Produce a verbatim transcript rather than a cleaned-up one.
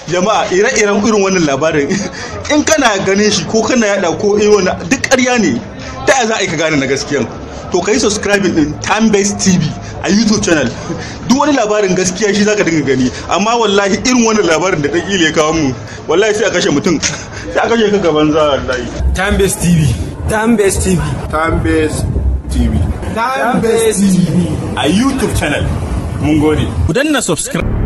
jama'a ire-iren irin wannan labarin in kana ganin shi ko kana yada ko irin wannan duk ƙarya ne, ta za a yi ka gane na gaskiyan. To kai subscribing din Timebase T V a YouTube channel, duk wani labarin gaskiya shi zaka dinga gani. Amma wallahi irin wannan labarin da dan ile ya kawo mu, wallahi sai a kashe mutum, sai a kashe ka gaban za wallahi. Timebase T V, Timebase T V, Timebase T V, Timebase T V a YouTube channel. Mun gode. Ku danna subscribe.